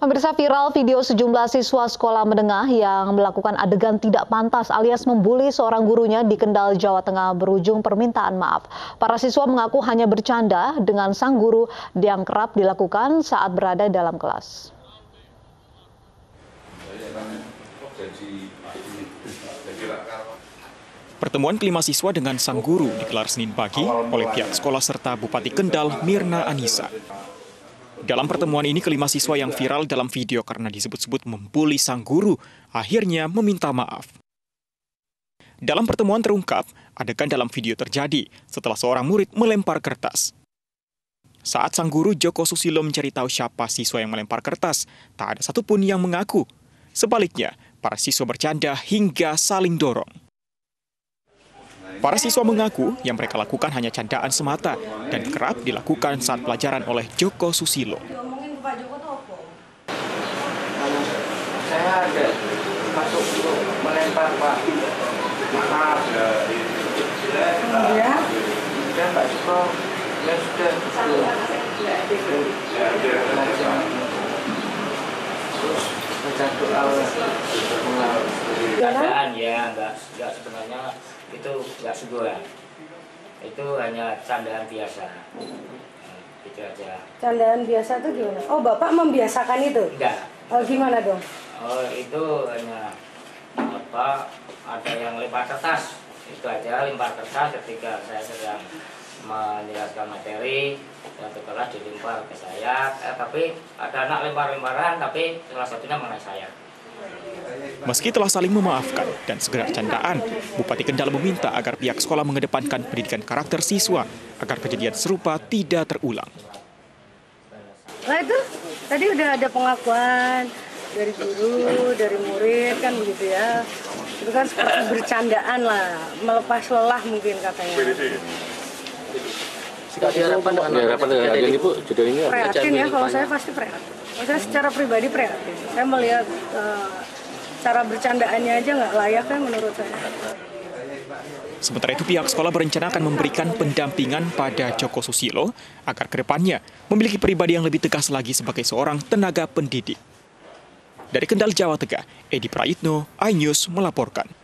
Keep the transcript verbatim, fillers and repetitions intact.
Pemirsa, viral video sejumlah siswa sekolah menengah yang melakukan adegan tidak pantas alias membuli seorang gurunya di Kendal, Jawa Tengah berujung permintaan maaf. Para siswa mengaku hanya bercanda dengan sang guru yang kerap dilakukan saat berada dalam kelas. Pertemuan kelima siswa dengan sang guru digelar Senin pagi oleh pihak sekolah serta Bupati Kendal, Mirna Anissa. Dalam pertemuan ini, kelima siswa yang viral dalam video karena disebut-sebut membuli sang guru akhirnya meminta maaf. Dalam pertemuan terungkap, adegan dalam video terjadi setelah seorang murid melempar kertas. Saat sang guru Joko Susilo mencari tahu siapa siswa yang melempar kertas, tak ada satupun yang mengaku. Sebaliknya, para siswa bercanda hingga saling dorong. Para siswa mengaku yang mereka lakukan hanya candaan semata dan kerap dilakukan saat pelajaran oleh Joko Susilo. Saya ada masuk melempar Pak. Maaf. Ya. Dan Pak Joko ya sudah. Terus baca doa. Keadaan ya, enggak, enggak sebenarnya itu enggak sebuah. Itu hanya candaan biasa. Nah, itu aja. Candaan biasa itu gimana? Oh, Bapak membiasakan itu? Enggak. Oh, gimana dong? Oh, itu hanya apa? Ada yang lempar kertas. Itu aja, lempar kertas ketika saya sedang menjelaskan materi, satu kelas dilempar ke saya. Eh, tapi ada anak lempar-lemparan, tapi salah satunya mengenai saya. Meski telah saling memaafkan dan segera candaan, Bupati Kendal meminta agar pihak sekolah mengedepankan pendidikan karakter siswa agar kejadian serupa tidak terulang. Nah itu, tadi udah ada pengakuan dari guru, dari murid, kan begitu ya. Itu kan seperti bercandaan lah, melepas lelah mungkin katanya. Prihatin ya, kalau saya pasti prihatin. Saya secara pribadi prihatin. Saya melihat uh, cara bercandaannya aja nggak layak kan menurut saya. Sementara itu pihak sekolah berencana akan memberikan pendampingan pada Joko Susilo agar kedepannya memiliki pribadi yang lebih tegas lagi sebagai seorang tenaga pendidik. Dari Kendal, Jawa Tengah, Edi Prayitno, iNews melaporkan.